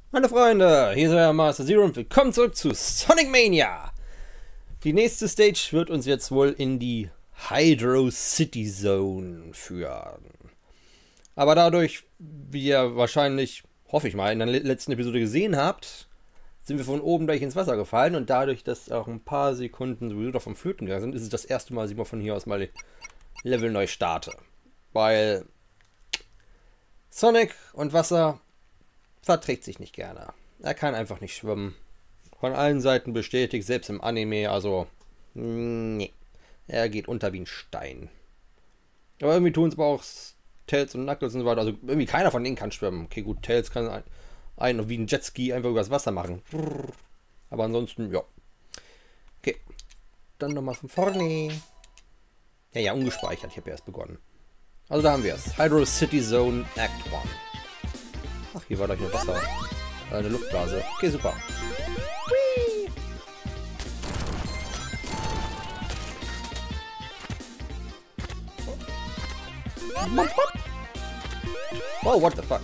Hallo Freunde, hier ist euer Master Zero und willkommen zurück zu Sonic Mania. Die nächste Stage wird uns jetzt wohl in die Hydro City Zone führen. Aber dadurch, wie ihr wahrscheinlich, hoffe ich mal, in der letzten Episode gesehen habt, sind wir von oben gleich ins Wasser gefallen und dadurch, dass auch ein paar Sekunden sowieso davon flöten gegangen sind, ist es das erste Mal, dass ich mal von hier aus mal Level neu starte. Weil Sonic und Wasser verträgt sich nicht gerne. Er kann einfach nicht schwimmen. Von allen Seiten bestätigt, selbst im Anime, also nee. Er geht unter wie ein Stein. Aber irgendwie tun es aber auch Tails und Knuckles und so weiter. Also irgendwie keiner von denen kann schwimmen. Okay, gut, Tails kann einen wie ein Jetski einfach übers Wasser machen. Aber ansonsten, ja. Okay. Dann nochmal von vorne. Ja, ungespeichert. Ich habe ja erst begonnen. Also da haben wir es. Hydro City Zone Act 1. Ach, hier war gleich eine Wasser. Eine Luftblase. Okay, super. Whee! Oh, what the fuck?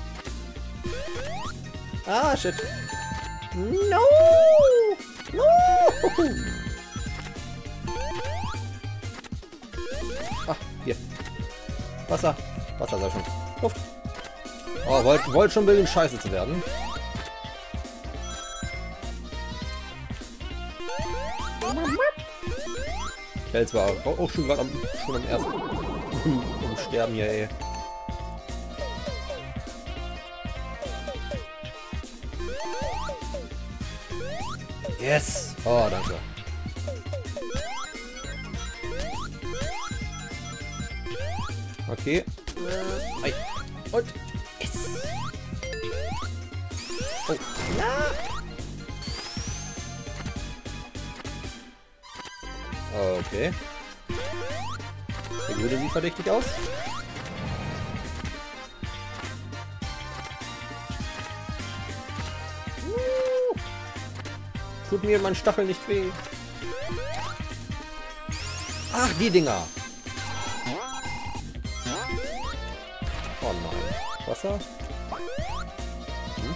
Ah, shit. No! No! Ah, hier. Wasser. Wasser sei schon. Luft. Oh, wollt schon bilden, scheiße zu werden. Tails war auch schon gerade schon am ersten am Sterben hier, ey. Yes! Oh, danke. Okay. Ei. Und yes. Oh. Ja. Okay. Der Jude sieht verdächtig aus. Tut mir mein Stachel nicht weh. Ach, die Dinger. Oh nein. Wasser? Hm?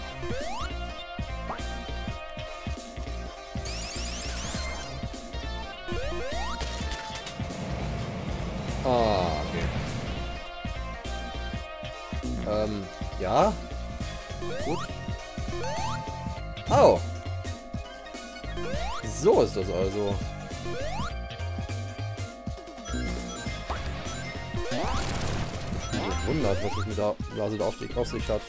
Ah, okay. Ja. Gut. Oh. So ist das also. Wundert, was es mit der Blase auf sich hat.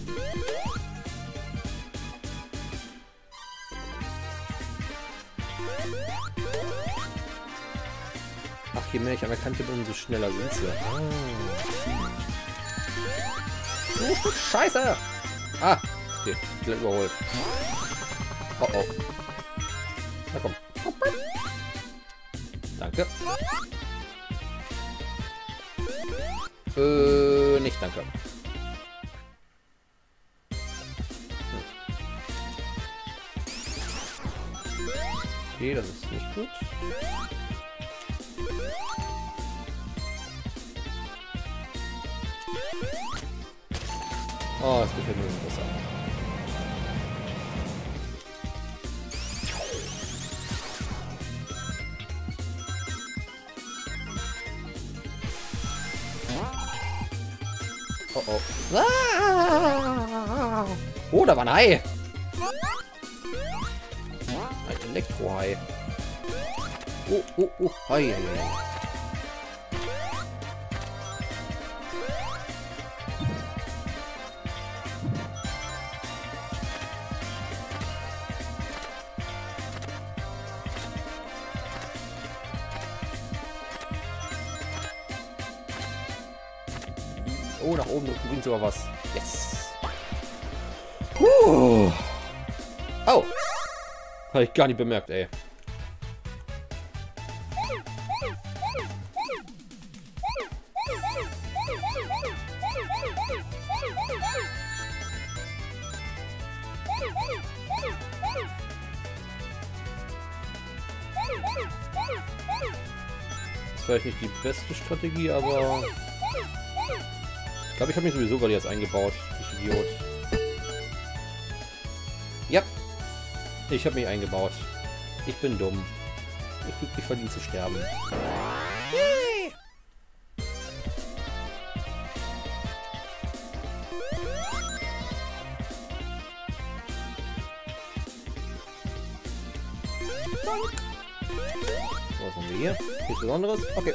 Ach, je mehr ich anerkannt bin, umso schneller sind sie. Oh, Scheiße! Ah, okay, gleich überholt. Oh oh. Na komm. Danke. Nicht danke. Okay, das ist nicht gut. Oh, das gefällt mir nicht besser. Oh oh. Ah! Oh, da war ein Hai. Ein Elektrohai. Oh, oh, oh. Hai, hai, hai. Oh, nach oben bringt sogar was. Yes. Oh. Habe ich gar nicht bemerkt, ey. Das ist vielleicht nicht die beste Strategie, aber ich glaube, ich habe mich sowieso gerade jetzt eingebaut. Ich Idiot. Ja, ich habe mich eingebaut. Ich bin dumm. Ich habe nicht verdient zu sterben. Was haben wir hier? Nichts Besonderes? Okay.